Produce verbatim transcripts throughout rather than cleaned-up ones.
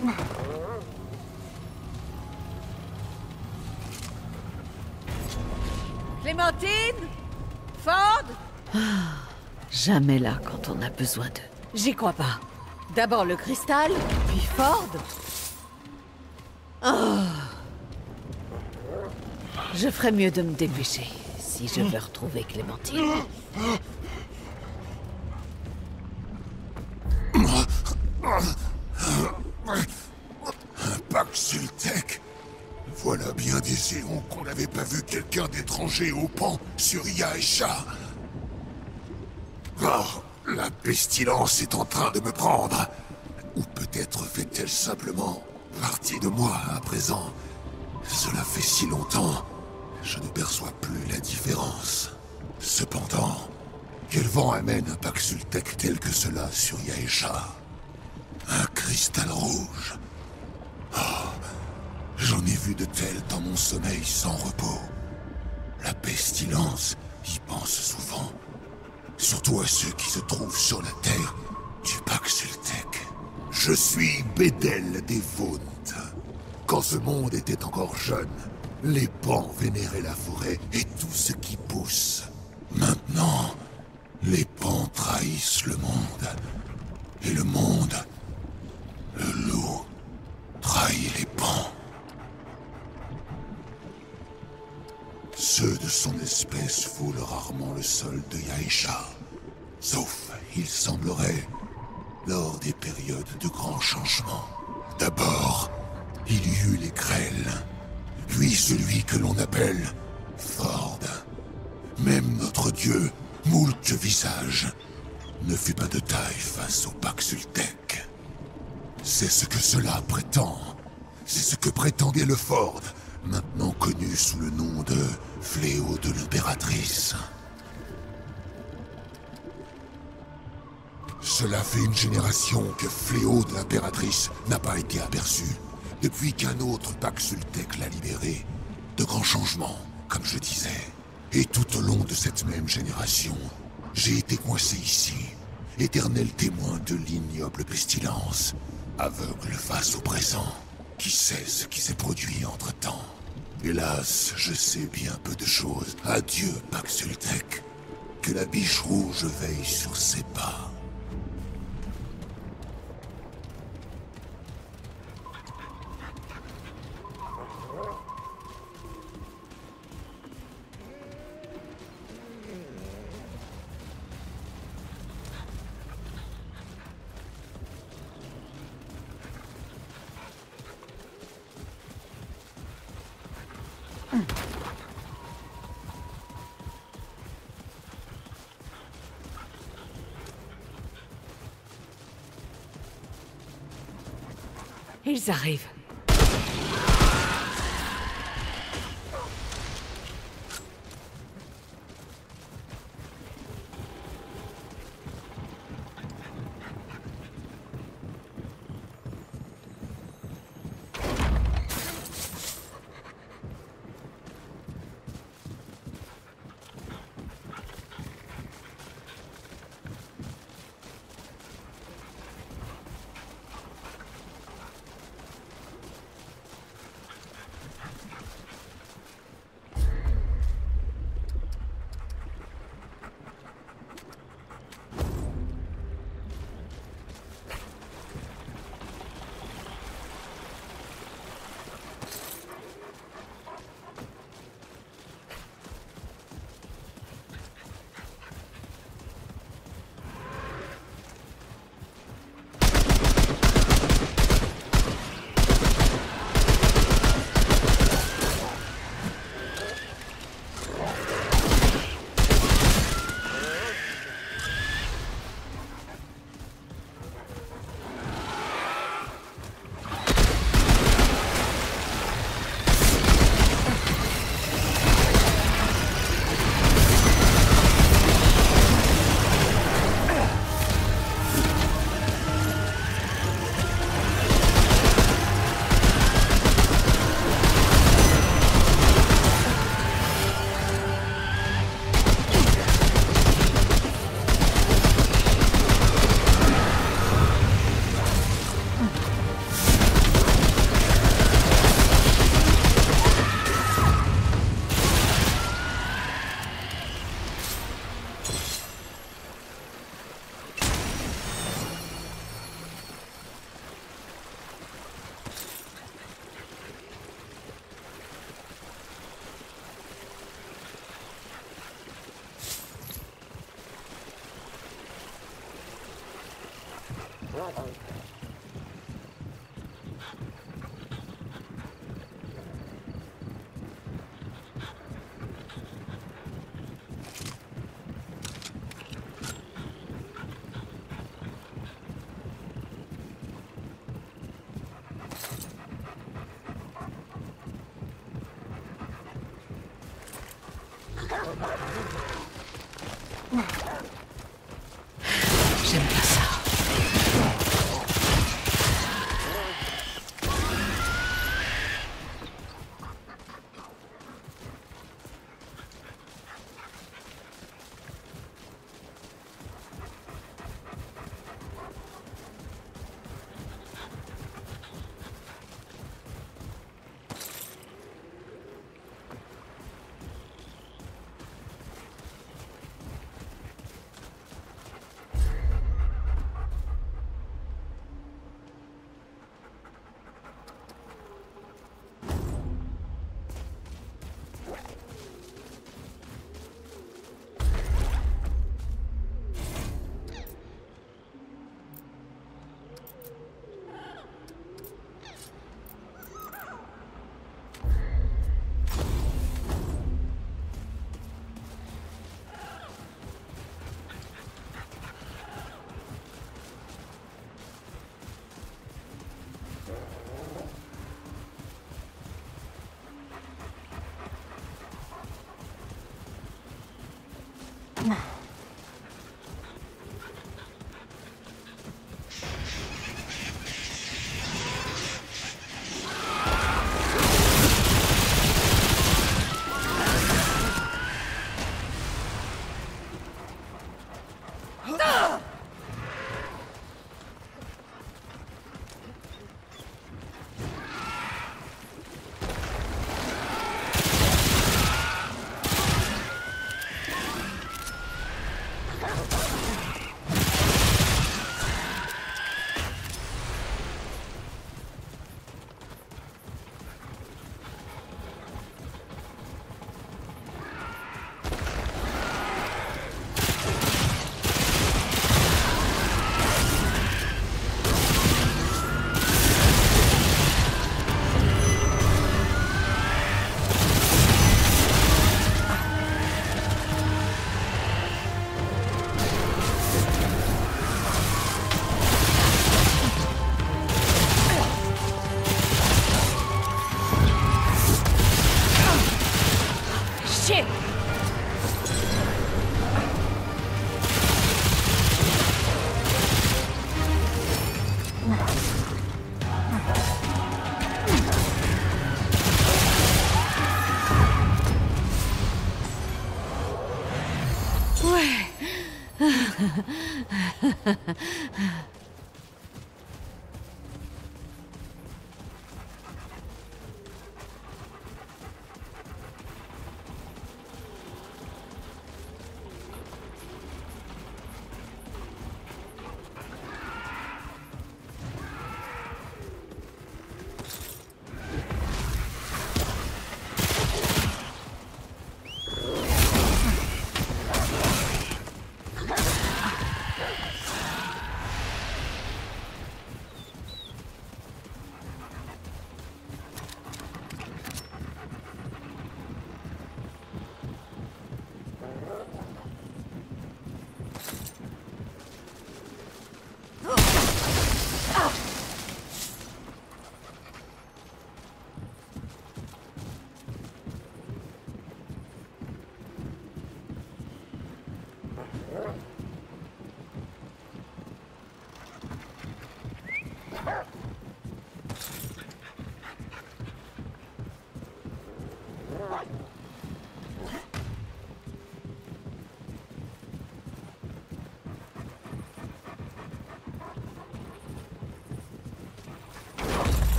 Clémentine? Ford? Ah, jamais là quand on a besoin d'eux. J'y crois pas. D'abord le cristal, puis Ford. Oh. Je ferais mieux de me dépêcher, si je veux retrouver Clémentine. Un Paxultec. Voilà bien des éons qu'on n'avait pas vu quelqu'un d'étranger au pan sur Yaesha. Oh, la pestilence est en train de me prendre. Ou peut-être fait-elle simplement partie de moi à présent. Cela fait si longtemps, je ne perçois plus la différence. Cependant, quel vent amène un Paxultec tel que cela sur Yaesha? Un cristal rouge. Oh, j'en ai vu de tels dans mon sommeil sans repos. La pestilence y pense souvent. Surtout à ceux qui se trouvent sur la terre du Paxultec. Je suis Bédel des Vaunt. Quand ce monde était encore jeune, les pans vénéraient la forêt et tout ce qui pousse. Maintenant, les pans trahissent le monde. Et le monde, le loup, trahit les pans. Ceux de son espèce foulent rarement le sol de Yaesha. Sauf, il semblerait, lors des périodes de grands changements. D'abord, il y eut les grêles, puis celui que l'on appelle Ford. Même notre dieu, moult visages, ne fut pas de taille face au Paxultec. C'est ce que cela prétend. C'est ce que prétendait le Ford, maintenant connu sous le nom de Fléau de l'Impératrice. Cela fait une génération que Fléau de l'Impératrice n'a pas été aperçu, depuis qu'un autre Paxultec l'a libéré. De grands changements, comme je disais. Et tout au long de cette même génération, j'ai été coincé ici, éternel témoin de l'ignoble pestilence, aveugle face au présent. Qui sait ce qui s'est produit entre-temps? Hélas, je sais bien peu de choses. Adieu, Paxultec. Que la biche rouge veille sur ses pas. Ils arrivent. J'aime pas ça.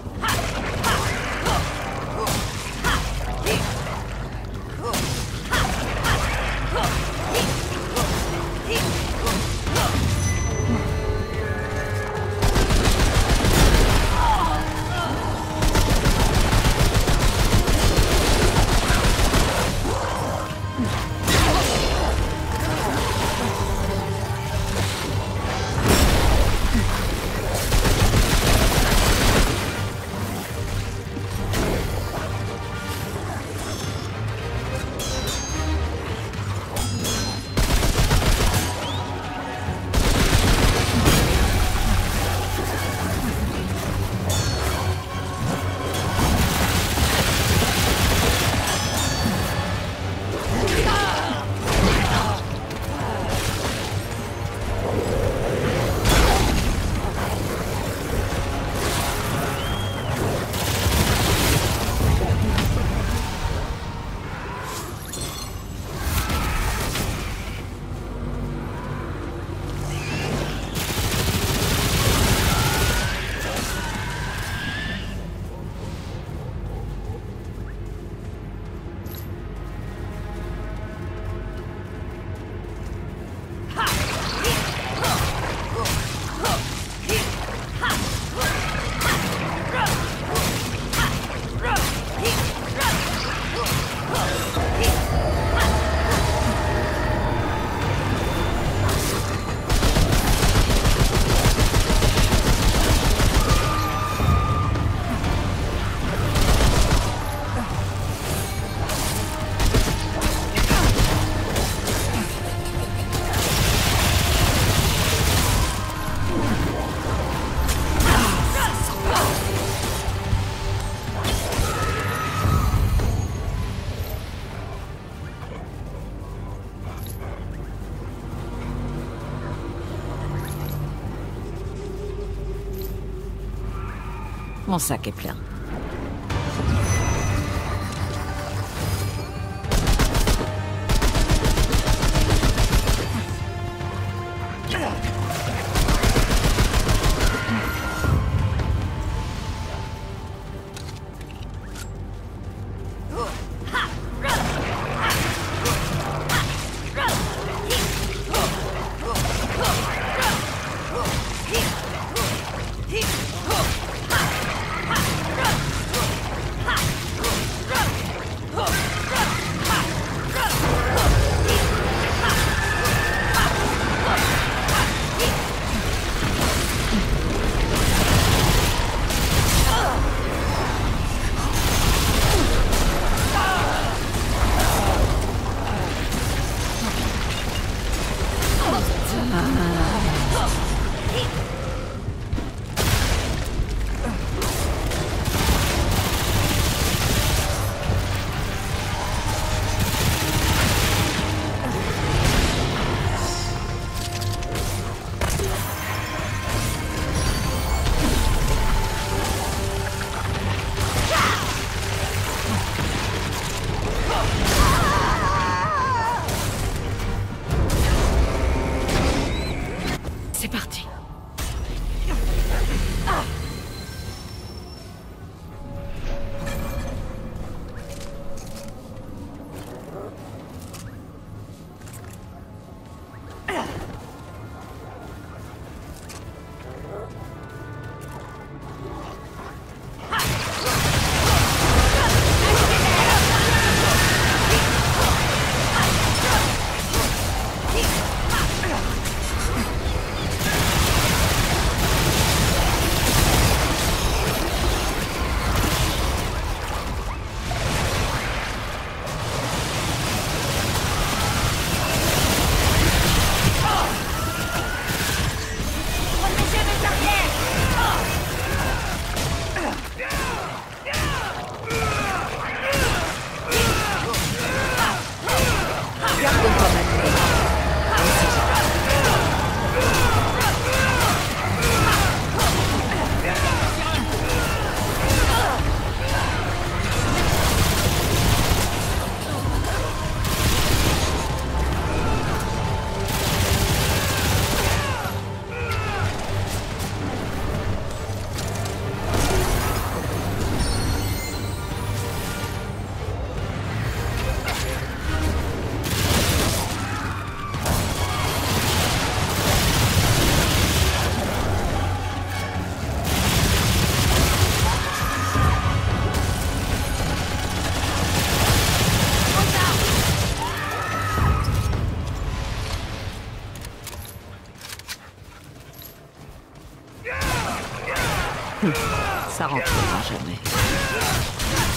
Mon sac est plein. Ha! Ça rentrera jamais.